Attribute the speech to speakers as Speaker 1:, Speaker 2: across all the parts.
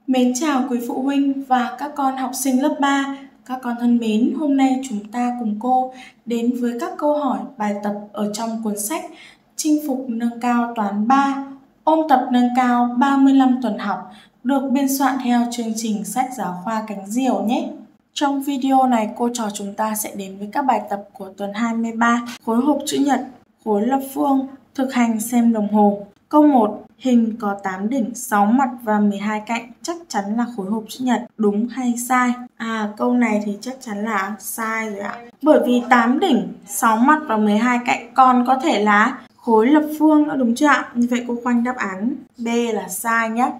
Speaker 1: Mến chào quý phụ huynh và các con học sinh lớp 3. Các con thân mến, hôm nay chúng ta cùng cô đến với các câu hỏi bài tập ở trong cuốn sách Chinh phục nâng cao toán 3, ôn tập nâng cao 35 tuần học, được biên soạn theo chương trình sách giáo khoa Cánh Diều nhé. Trong video này, cô trò chúng ta sẽ đến với các bài tập của tuần 23, khối hộp chữ nhật, khối lập phương, thực hành xem đồng hồ. Câu 1. Hình có 8 đỉnh, 6 mặt và 12 cạnh, chắc chắn là khối hộp chữ nhật, đúng hay sai? Câu này thì chắc chắn là sai rồi ạ. Bởi vì 8 đỉnh, 6 mặt và 12 cạnh còn có thể là khối lập phương nữa, đúng chưa ạ? Như vậy cô khoanh đáp án B là sai nhé.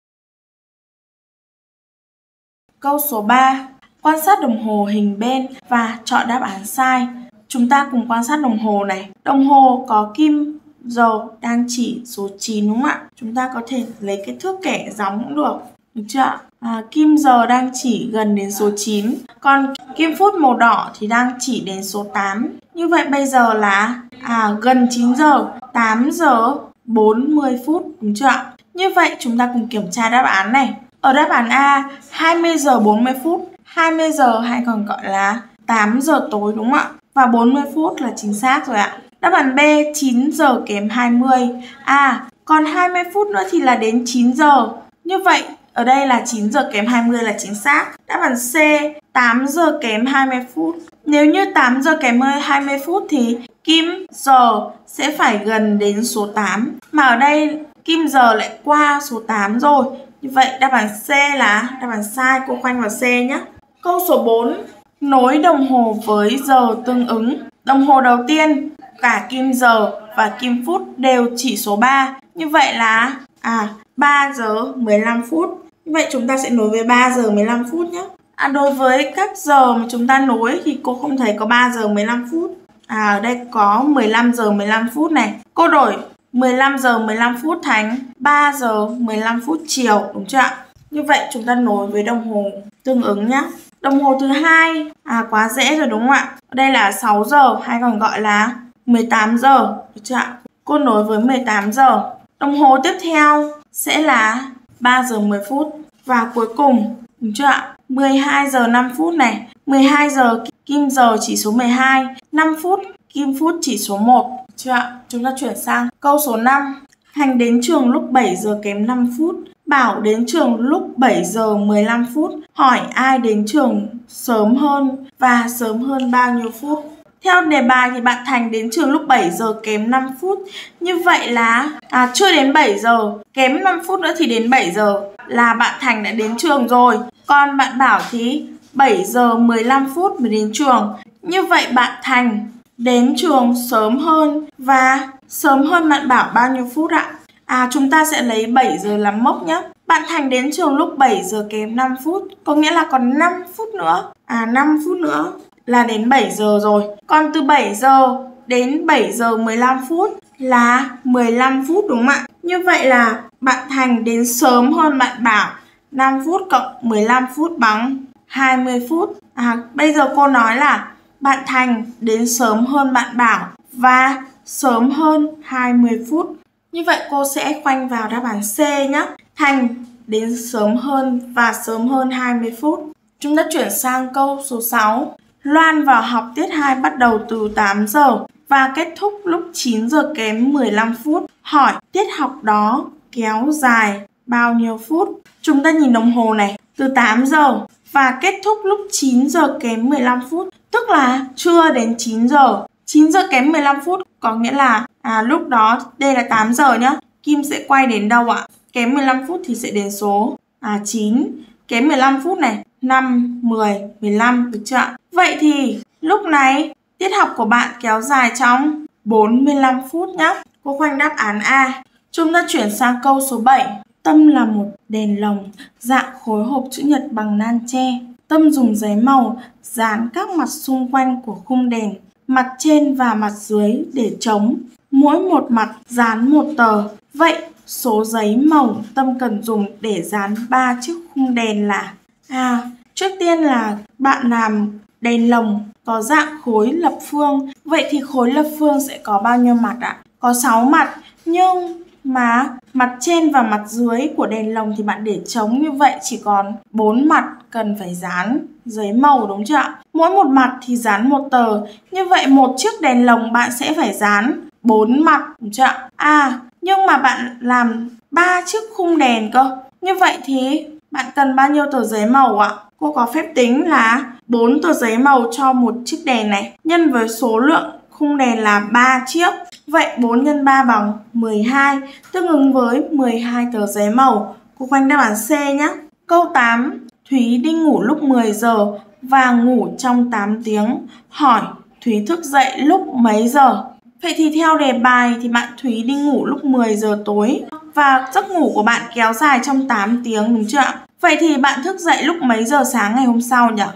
Speaker 1: Câu số 3. Quan sát đồng hồ hình bên và chọn đáp án sai. Chúng ta cùng quan sát đồng hồ này. Đồng hồ có kim giờ đang chỉ số 9 đúng không ạ? Chúng ta có thể lấy cái thước kẻ gióng cũng được chưa ạ? Kim giờ đang chỉ gần đến số 9, còn kim phút màu đỏ thì đang chỉ đến số 8. Như vậy bây giờ là gần 9 giờ, 8 giờ 40 phút, đúng chưa ạ? Như vậy chúng ta cùng kiểm tra đáp án này. Ở đáp án A, 20 giờ 40 phút, 20 giờ hay còn gọi là 8 giờ tối đúng không ạ? Và 40 phút là chính xác rồi ạ. Đáp án B, 9 giờ kém 20. Còn 20 phút nữa thì là đến 9 giờ. Như vậy, ở đây là 9 giờ kém 20 là chính xác. Đáp án C, 8 giờ kém 20 phút. Nếu như 8 giờ kém 20 phút thì kim giờ sẽ phải gần đến số 8. Mà ở đây kim giờ lại qua số 8 rồi. Như vậy đáp án C là đáp án sai, cô khoanh vào C nhé. Câu số 4. Nối đồng hồ với giờ tương ứng. Đồng hồ đầu tiên, cả kim giờ và kim phút đều chỉ số 3. Như vậy là 3 giờ 15 phút. Như vậy chúng ta sẽ nối với 3 giờ 15 phút nhé. Đối với các giờ mà chúng ta nối thì cô không thấy có 3 giờ 15 phút. Ở đây có 15 giờ 15 phút này. Cô đổi 15 giờ 15 phút thành 3 giờ 15 phút chiều, đúng chưa ạ? Như vậy chúng ta nối với đồng hồ tương ứng nhé. Đồng hồ thứ hai, quá dễ rồi đúng không ạ? Đây là 6 giờ hay còn gọi là 18 giờ, được chưa ạ? Cô nối với 18 giờ. Đồng hồ tiếp theo sẽ là 3 giờ 10 phút. Và cuối cùng, đúng chưa ạ? 12 giờ 5 phút này. 12 giờ kim giờ chỉ số 12, 5 phút kim phút chỉ số 1, được chưa ạ? Chúng ta chuyển sang câu số 5. Hành đến trường lúc 7 giờ kém 5 phút. Bảo đến trường lúc 7 giờ 15 phút. Hỏi ai đến trường sớm hơn và sớm hơn bao nhiêu phút? Theo đề bài thì bạn Thành đến trường lúc 7 giờ kém 5 phút. Như vậy là chưa đến 7 giờ, kém 5 phút nữa thì đến 7 giờ là bạn Thành đã đến trường rồi. Còn bạn Bảo thì 7 giờ 15 phút mới đến trường. Như vậy bạn Thành đến trường sớm hơn và sớm hơn bạn Bảo bao nhiêu phút ạ? Chúng ta sẽ lấy 7 giờ làm mốc nhé. Bạn Thành đến trường lúc 7 giờ kém 5 phút, có nghĩa là còn 5 phút nữa. 5 phút nữa là đến 7 giờ rồi. Còn từ 7 giờ đến 7 giờ 15 phút là 15 phút đúng không ạ? Như vậy là bạn Thành đến sớm hơn bạn Bảo 5 phút cộng 15 phút bằng 20 phút. Bây giờ cô nói là bạn Thành đến sớm hơn bạn Bảo và sớm hơn 20 phút. Như vậy cô sẽ khoanh vào đáp án C nhé. Thành đến sớm hơn và sớm hơn 20 phút. Chúng ta chuyển sang câu số 6. Loan vào học tiết 2 bắt đầu từ 8 giờ và kết thúc lúc 9 giờ kém 15 phút. Hỏi tiết học đó kéo dài bao nhiêu phút? Chúng ta nhìn đồng hồ này, từ 8 giờ và kết thúc lúc 9 giờ kém 15 phút, tức là chưa đến 9 giờ. 9 giờ kém 15 phút có nghĩa là lúc đó, đây là 8 giờ nhá. Kim sẽ quay đến đâu ạ? Kém 15 phút thì sẽ đến số 9. Kém 15 phút này, 5, 10, 15, được chưa ạ? Vậy thì lúc này tiết học của bạn kéo dài trong 45 phút nhá. Cô khoanh đáp án A. Chúng ta chuyển sang câu số 7. Tâm là một đèn lồng dạng khối hộp chữ nhật bằng nan tre. Tâm dùng giấy màu dán các mặt xung quanh của khung đèn, mặt trên và mặt dưới để trống. Mỗi một mặt dán một tờ. Vậy số giấy màu Tâm cần dùng để dán 3 chiếc khung đèn là trước tiên là bạn làm đèn lồng có dạng khối lập phương. Vậy thì khối lập phương sẽ có bao nhiêu mặt ạ? Có 6 mặt. Nhưng mà mặt trên và mặt dưới của đèn lồng thì bạn để trống, như vậy chỉ còn 4 mặt cần phải dán giấy màu, đúng chưa ạ? Mỗi một mặt thì dán một tờ, như vậy một chiếc đèn lồng bạn sẽ phải dán 4 mặt, đúng chưa ạ? Nhưng mà bạn làm 3 chiếc khung đèn cơ, như vậy thì bạn cần bao nhiêu tờ giấy màu ạ? Cô có phép tính là 4 tờ giấy màu cho một chiếc đèn này nhân với số lượng khung đèn là 3 chiếc. Vậy 4 x 3 bằng 12, tương ứng với 12 tờ giấy màu. Cô khoanh đáp án C nhé. Câu 8. Thúy đi ngủ lúc 10 giờ và ngủ trong 8 tiếng. Hỏi Thúy thức dậy lúc mấy giờ? Vậy thì theo đề bài thì bạn Thúy đi ngủ lúc 10 giờ tối và giấc ngủ của bạn kéo dài trong 8 tiếng, đúng chưa ạ? Vậy thì bạn thức dậy lúc mấy giờ sáng ngày hôm sau nhỉ?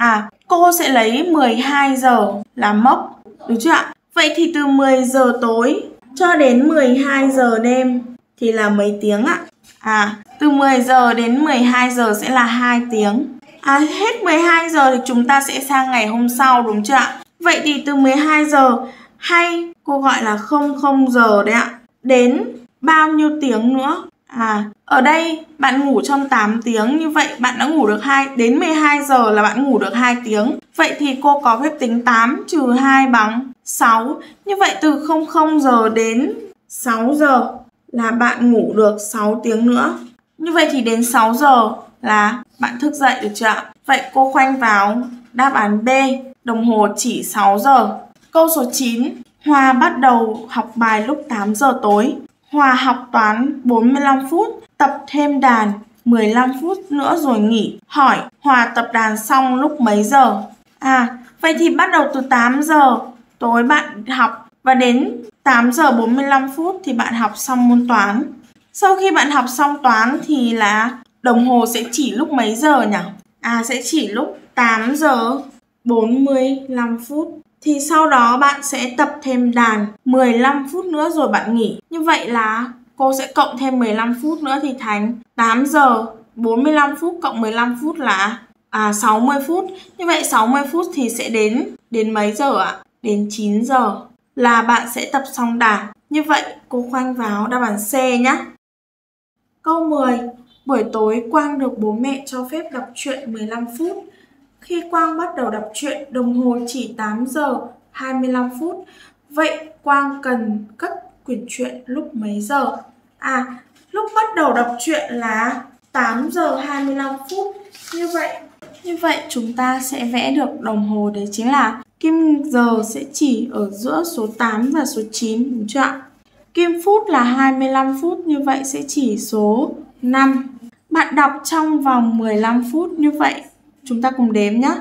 Speaker 1: Cô sẽ lấy 12 giờ là mốc, đúng chưa ạ? Vậy thì từ 10 giờ tối cho đến 12 giờ đêm thì là mấy tiếng ạ? Từ 10 giờ đến 12 giờ sẽ là 2 tiếng. Hết 12 giờ thì chúng ta sẽ sang ngày hôm sau, đúng chưa ạ? Vậy thì từ 12 giờ hay cô gọi là 00 giờ đấy ạ, đến bao nhiêu tiếng nữa? Ở đây bạn ngủ trong 8 tiếng, như vậy bạn đã ngủ được đến 12 giờ là bạn ngủ được 2 tiếng. Vậy thì cô có phép tính 8 trừ 2 bằng 6. Như vậy từ 00 giờ đến 6 giờ là bạn ngủ được 6 tiếng nữa. Như vậy thì đến 6 giờ là bạn thức dậy, được chưa ạ? Vậy cô khoanh vào đáp án B, đồng hồ chỉ 6 giờ. Câu số 9. Hòa bắt đầu học bài lúc 8 giờ tối. Hòa học toán 45 phút, tập thêm đàn 15 phút nữa rồi nghỉ. Hỏi Hòa tập đàn xong lúc mấy giờ? Vậy thì bắt đầu từ 8 giờ tối bạn học và đến 8 giờ 45 phút thì bạn học xong môn toán. Sau khi bạn học xong toán thì là đồng hồ sẽ chỉ lúc mấy giờ nhỉ? Sẽ chỉ lúc 8 giờ 45 phút. Thì sau đó bạn sẽ tập thêm đàn 15 phút nữa rồi bạn nghỉ. Như vậy là cô sẽ cộng thêm 15 phút nữa thì thành 8 giờ 45 phút cộng 15 phút là 60 phút. Như vậy 60 phút thì sẽ đến mấy giờ ạ? Đến 9 giờ là bạn sẽ tập xong đàn. Như vậy cô khoanh vào đáp án C nhé. Câu 10. Buổi tối Quang được bố mẹ cho phép đọc truyện 15 phút. Khi Quang bắt đầu đọc truyện, đồng hồ chỉ 8 giờ 25 phút. Vậy Quang cần cất quyển truyện lúc mấy giờ? Lúc bắt đầu đọc truyện là 8 giờ 25 phút. Như vậy chúng ta sẽ vẽ được đồng hồ, đấy chính là kim giờ sẽ chỉ ở giữa số 8 và số 9, đúng chưa ạ? Kim phút là 25 phút, như vậy sẽ chỉ số 5. Bạn đọc trong vòng 15 phút, như vậy chúng ta cùng đếm nhé.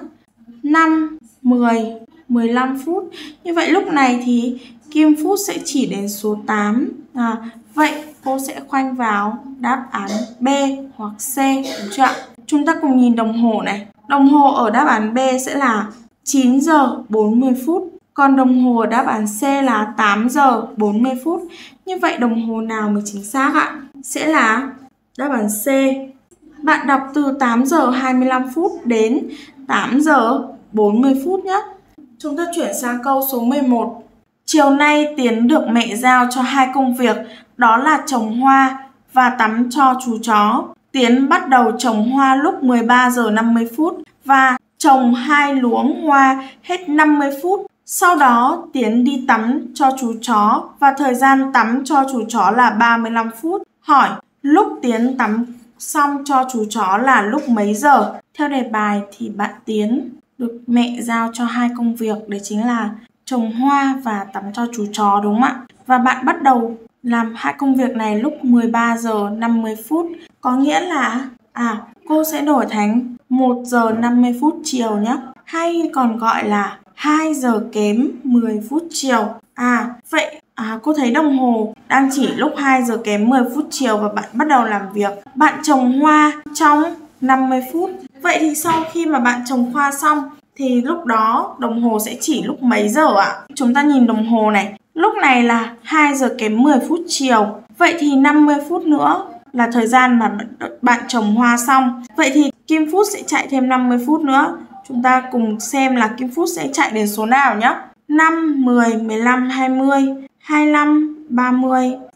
Speaker 1: 5, 10, 15 phút. Như vậy lúc này thì kim phút sẽ chỉ đến số 8. Vậy cô sẽ khoanh vào đáp án B hoặc C, đúng chưa ạ? Chúng ta cùng nhìn đồng hồ này. Đồng hồ ở đáp án B sẽ là 9 giờ 40 phút. Còn đồng hồ ở đáp án C là 8 giờ 40 phút. Như vậy đồng hồ nào mới chính xác ạ? Sẽ là đáp án C. Bạn đọc từ 8 giờ 25 phút đến 8 giờ 40 phút nhé. Chúng ta chuyển sang câu số 11. Chiều nay Tiến được mẹ giao cho 2 công việc, đó là trồng hoa và tắm cho chú chó. Tiến bắt đầu trồng hoa lúc 13 giờ 50 phút và trồng 2 luống hoa hết 50 phút. Sau đó Tiến đi tắm cho chú chó và thời gian tắm cho chú chó là 35 phút. Hỏi lúc Tiến tắm xong cho chú chó là lúc mấy giờ? Theo đề bài thì bạn Tiến được mẹ giao cho 2 công việc, đấy chính là trồng hoa và tắm cho chú chó, đúng không ạ? Và bạn bắt đầu làm 2 công việc này lúc 13 giờ 50 phút. Có nghĩa là cô sẽ đổi thành 1 giờ 50 phút chiều nhé. Hay còn gọi là 2 giờ kém 10 phút chiều. Vậy cô thấy đồng hồ đang chỉ lúc 2 giờ kém 10 phút chiều và bạn bắt đầu làm việc. Bạn trồng hoa trong 50 phút. Vậy thì sau khi mà bạn trồng hoa xong thì lúc đó đồng hồ sẽ chỉ lúc mấy giờ ạ? Chúng ta nhìn đồng hồ này. Lúc này là 2 giờ kém 10 phút chiều. Vậy thì 50 phút nữa là thời gian mà bạn trồng hoa xong. Vậy thì kim phút sẽ chạy thêm 50 phút nữa. Chúng ta cùng xem là kim phút sẽ chạy đến số nào nhé. 5, 10, 15, 20, 25, 30,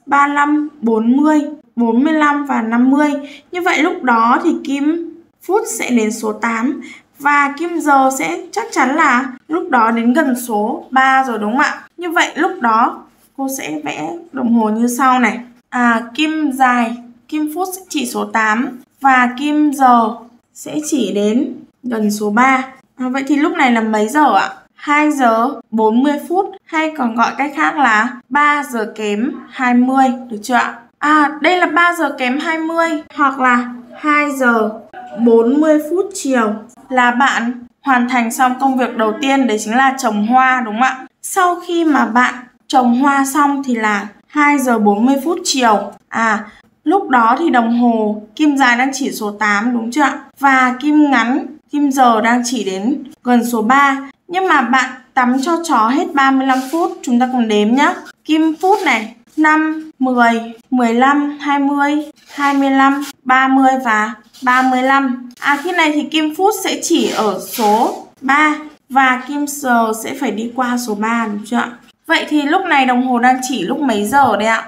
Speaker 1: 35, 40, 45 và 50. Như vậy lúc đó thì kim phút sẽ đến số 8 và kim giờ sẽ chắc chắn là lúc đó đến gần số 3 rồi đúng không ạ? Như vậy lúc đó cô sẽ vẽ đồng hồ như sau này. Kim dài, kim phút sẽ chỉ số 8 và kim giờ sẽ chỉ đến gần số 3. Vậy thì lúc này là mấy giờ ạ? 2 giờ 40 phút hay còn gọi cách khác là 3 giờ kém 20, được chưa ạ? Đây là 3 giờ kém 20 hoặc là 2 giờ 40 phút chiều là bạn hoàn thành xong công việc đầu tiên, đấy chính là trồng hoa đúng không ạ? Sau khi mà bạn trồng hoa xong thì là 2 giờ 40 phút chiều. Lúc đó thì đồng hồ kim dài đang chỉ số 8 đúng chưa ạ? Và kim ngắn, kim giờ đang chỉ đến gần số 3. Nhưng mà bạn tắm cho chó hết 35 phút. Chúng ta cùng đếm nhé. Kim phút này 5, 10, 15, 20, 25, 30 và 35. Khi này thì kim phút sẽ chỉ ở số 3 và kim giờ sẽ phải đi qua số 3 đúng chưa ạ? Vậy thì lúc này đồng hồ đang chỉ lúc mấy giờ đây ạ?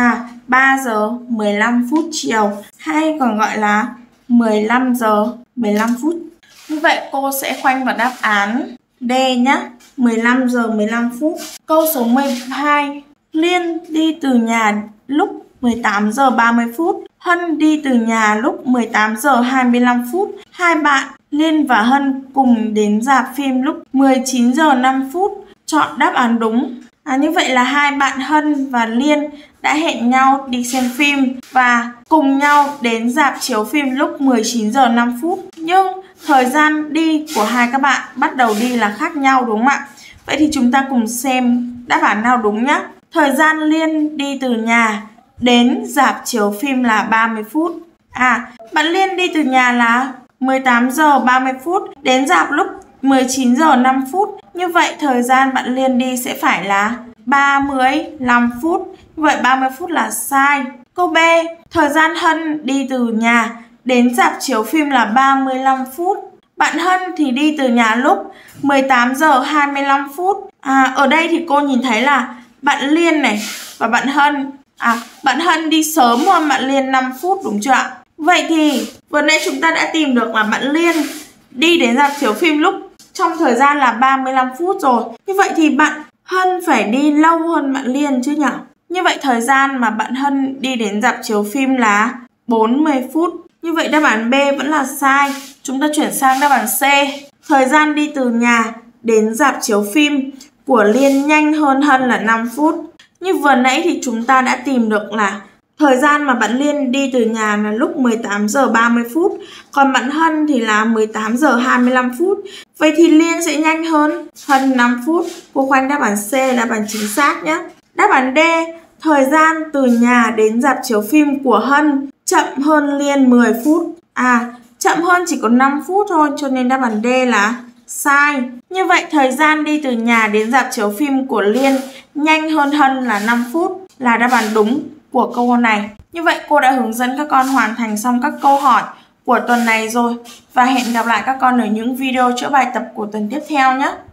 Speaker 1: 3 giờ 15 phút chiều hay còn gọi là 15 giờ 15 phút. Như vậy cô sẽ khoanh vào đáp án D nhé. 15 giờ 15 phút. Câu số 12. Liên đi từ nhà lúc 18 giờ 30 phút. Hân đi từ nhà lúc 18 giờ 25 phút. Hai bạn Liên và Hân cùng đến rạp phim lúc 19 giờ 5 phút. Chọn đáp án đúng. Như vậy là hai bạn Hân và Liên đã hẹn nhau đi xem phim và cùng nhau đến rạp chiếu phim lúc 19 giờ 5 phút. Nhưng thời gian đi của hai các bạn bắt đầu đi là khác nhau đúng không ạ? Vậy thì chúng ta cùng xem đáp án nào đúng nhé. Thời gian Liên đi từ nhà đến rạp chiếu phim là 30 phút. Bạn Liên đi từ nhà là 18 giờ 30 phút, đến rạp lúc 19 giờ 5 phút. Như vậy thời gian bạn Liên đi sẽ phải là 35 phút. Như vậy 30 phút là sai. Câu B. Thời gian Hân đi từ nhà đến rạp chiếu phim là 35 phút. Bạn Hân thì đi từ nhà lúc 18 giờ 25 phút. Ở đây thì cô nhìn thấy là bạn Liên này và bạn Hân. Bạn Hân đi sớm hơn bạn Liên 5 phút đúng chưa ạ? Vậy thì vừa nãy chúng ta đã tìm được là bạn Liên đi đến rạp chiếu phim lúc trong thời gian là 35 phút rồi. Như vậy thì bạn Hân phải đi lâu hơn bạn Liên chứ nhỉ? Như vậy thời gian mà bạn Hân đi đến rạp chiếu phim là 40 phút. Như vậy đáp án B vẫn là sai. Chúng ta chuyển sang đáp án C. Thời gian đi từ nhà đến rạp chiếu phim của Liên nhanh hơn Hân là 5 phút. Như vừa nãy thì chúng ta đã tìm được là thời gian mà bạn Liên đi từ nhà là lúc 18 giờ 30 phút. Còn bạn Hân thì là 18 giờ 25 phút. Vậy thì Liên sẽ nhanh hơn Hân 5 phút. Cô khoanh đáp án C là đáp án chính xác nhé. Đáp án D. Thời gian từ nhà đến rạp chiếu phim của Hân chậm hơn Liên 10 phút. Chậm hơn chỉ có 5 phút thôi, cho nên đáp án D là sai. Như vậy thời gian đi từ nhà đến rạp chiếu phim của Liên nhanh hơn Hân là 5 phút là đáp án đúng của câu này. Như vậy cô đã hướng dẫn các con hoàn thành xong các câu hỏi của tuần này rồi. Và hẹn gặp lại các con ở những video chữa bài tập của tuần tiếp theo nhé.